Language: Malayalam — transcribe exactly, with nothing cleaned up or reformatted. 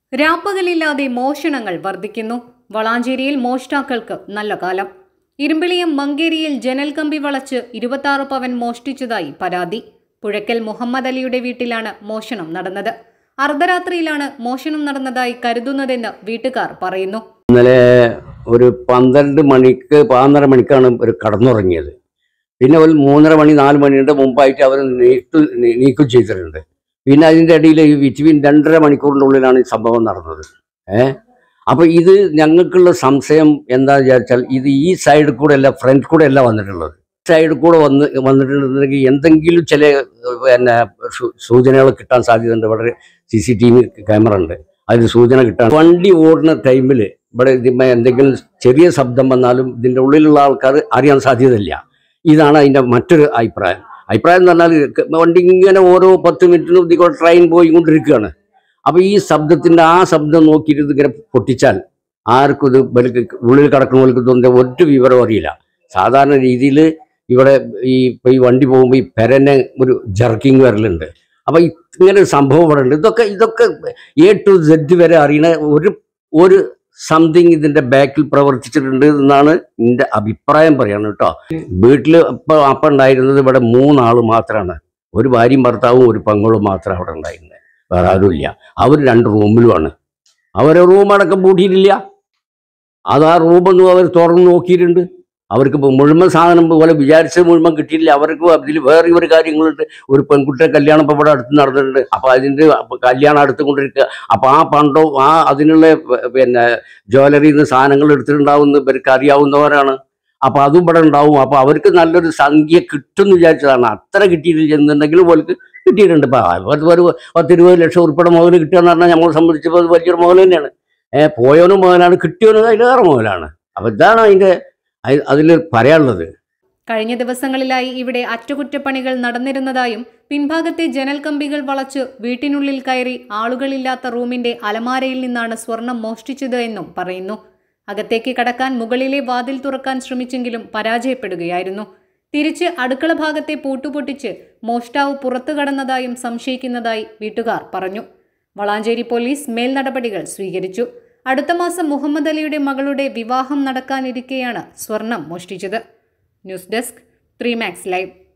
രാപ്പകലില്ലാതെ മോഷണങ്ങൾ വർദ്ധിക്കുന്നു. വളാഞ്ചേരിയിൽ മോഷ്ടാക്കൾക്ക് നല്ല കാലം. ഇരുമ്പിളിയം മങ്കേരിയിൽ ജനൽ കമ്പി വളച്ച് ഇരുപത്താറ് പവൻ മോഷ്ടിച്ചതായി പരാതി. പുഴയ്ക്കൽ മുഹമ്മദ് അലിയുടെ വീട്ടിലാണ് മോഷണം നടന്നത്. അർദ്ധരാത്രിയിലാണ് മോഷണം നടന്നതായി കരുതുന്നതെന്ന് വീട്ടുകാർ പറയുന്നു. ഇന്നലെ ഒരു പന്ത്രണ്ട് മണിക്ക് പതിനൊന്നര മണിക്കാണ് ഒരു കടന്നുറങ്ങിയത്. പിന്നെ ഒരു മൂന്നര മണി നാല് മണിയുടെ മുമ്പായിട്ട് അവർ നീക്കു നീക്കം ചെയ്തിട്ടുണ്ട്. പിന്നെ അതിൻ്റെ ഇടയിൽ ഈ ബിറ്റ്വീൻ രണ്ടര മണിക്കൂറിൻ്റെ ഉള്ളിലാണ് ഈ സംഭവം നടന്നത്. ഏഹ് അപ്പോൾ ഇത് ഞങ്ങൾക്കുള്ള സംശയം എന്താ വിചാരിച്ചാൽ, ഇത് ഈ സൈഡിൽ കൂടെ അല്ല ഫ്രണ്ട് കൂടെ അല്ല വന്നിട്ടുള്ളത്. സൈഡിൽ കൂടെ വന്ന് വന്നിട്ടുണ്ടെങ്കിൽ എന്തെങ്കിലും ചില പിന്നെ സൂചനകൾ കിട്ടാൻ സാധ്യതയുണ്ട്. ഇവിടെ C C T V camera ഉണ്ട്, അതിന് സൂചന കിട്ടാൻ. വണ്ടി ഓടുന്ന ടൈമിൽ ഇവിടെ എന്തെങ്കിലും ചെറിയ ശബ്ദം വന്നാലും ഇതിൻ്റെ ഉള്ളിലുള്ള ആൾക്കാർ അറിയാൻ സാധ്യതയില്ല. ഇതാണ് അതിൻ്റെ മറ്റൊരു അഭിപ്രായം. അഭിപ്രായം എന്ന് പറഞ്ഞാൽ വണ്ടി ഇങ്ങനെ ഓരോ പത്ത് മിനിറ്റിനും ഇതിക്കൂടെ ട്രെയിൻ പോയിക്കൊണ്ടിരിക്കുകയാണ്. അപ്പോൾ ഈ ശബ്ദത്തിൻ്റെ ആ ശബ്ദം നോക്കിയിട്ട് ഇതിങ്ങനെ പൊട്ടിച്ചാൽ ആർക്കും ഇത് ബലിക്ക് ഉള്ളിൽ കിടക്കുന്നവർക്ക് തോന്നിയ ഒറ്റ വിവരം അറിയില്ല. സാധാരണ രീതിയിൽ ഇവിടെ ഈ ഇപ്പോൾ ഈ വണ്ടി പോകുമ്പോൾ ഈ പെരനെ ഒരു ജർക്കിങ് വരലുണ്ട്. അപ്പോൾ ഇങ്ങനെ ഒരു സംഭവം ഇവിടെ ഉണ്ട്. ഇതൊക്കെ ഇതൊക്കെ എ ടു സെഡ് വരെ അറിയണ ഒരു ഒരു സംതിങ് ഇതിൻ്റെ ബാക്കിൽ പ്രവർത്തിച്ചിട്ടുണ്ട് എന്നാണ് എൻ്റെ അഭിപ്രായം പറയാണ് കേട്ടോ. വീട്ടിൽ ഇപ്പോൾ അപ്പം ഉണ്ടായിരുന്നത് ഇവിടെ മൂന്നാൾ മാത്രമാണ്. ഒരു ഭാര്യയും ഭർത്താവും ഒരു പെങ്ങളും മാത്രമാണ് അവിടെ ഉണ്ടായിരുന്നത്. വേറെ ആരുമില്ല. അവർ രണ്ട് റൂമിലുമാണ്. അവരെ റൂമടക്കം പൂട്ടിയിട്ടില്ല. അത് ആ റൂമൊന്നും അവർ തുറന്ന് നോക്കിയിട്ടുണ്ട്. അവർക്ക് മുഴുവൻ സാധനം പോലെ വിചാരിച്ചത് മുഴുവൻ കിട്ടിയില്ല. അവർക്ക് അതിൽ വേറെ ഒരു കാര്യങ്ങളുണ്ട്. ഒരു പെൺകുട്ടിയുടെ കല്യാണം ഇപ്പോൾ ഇവിടെ അടുത്ത് നടന്നിട്ടുണ്ട്. അപ്പോൾ അതിൻ്റെ കല്യാണം അടുത്തുകൊണ്ടിരിക്കുക. അപ്പോൾ ആ പണ്ടോ ആ അതിനുള്ള പിന്നെ ജ്വല്ലറിയിൽ നിന്ന് സാധനങ്ങൾ എടുത്തിട്ടുണ്ടാവുന്ന ഇവർക്ക് അറിയാവുന്നവരാണ്. അപ്പോൾ അതും ഇവിടെ ഉണ്ടാവും. അപ്പോൾ അവർക്ക് നല്ലൊരു സംഖ്യ കിട്ടുമെന്ന് വിചാരിച്ചതാണ്. അത്ര കിട്ടിയിട്ടില്ല എന്നുണ്ടെങ്കിലും അവർക്ക് കിട്ടിയിട്ടുണ്ട്. ഇപ്പോൾ ഒരു പത്തിരുപത് ലക്ഷം ഉറുപ്പിയുടെ മുതൽ കിട്ടുക എന്ന് പറഞ്ഞാൽ നമ്മളെ സംബന്ധിച്ചപ്പോൾ അത് വലിയൊരു മുതൽ തന്നെയാണ്. ഏഹ് പോയവനും മുതലാണ്, കിട്ടിയവനും അതിലേറെ മുതലാണ്. അപ്പോൾ ഇതാണ് അതിൻ്റെ അതിൽ പറയാനുള്ളത്. കഴിഞ്ഞ ദിവസങ്ങളിലായി ഇവിടെ അറ്റകുറ്റപ്പണികൾ നടന്നിരുന്നതായും പിൻഭാഗത്തെ ജനൽ കമ്പികൾ വളച്ച് വീട്ടിനുള്ളിൽ കയറി ആളുകളില്ലാത്ത റൂമിന്റെ അലമാരയിൽ നിന്നാണ് സ്വർണം മോഷ്ടിച്ചത് എന്നും പറയുന്നു. അകത്തേക്ക് കടക്കാൻ മുകളിലെ വാതിൽ തുറക്കാൻ ശ്രമിച്ചെങ്കിലും പരാജയപ്പെടുകയായിരുന്നു. തിരിച്ച് അടുക്കള ഭാഗത്തെ പൂട്ടുപൊട്ടിച്ച് മോഷ്ടാവ് പുറത്തു കടന്നതായും സംശയിക്കുന്നതായി വീട്ടുകാർ പറഞ്ഞു. വളാഞ്ചേരി പോലീസ് മേൽ നടപടികൾ സ്വീകരിച്ചു. അടുത്ത മാസം മുഹമ്മദ് അലിയുടെ മകളുടെ വിവാഹം നടക്കാനിരിക്കെയാണ് സ്വർണം മോഷ്ടിച്ചത്. News desk three max live.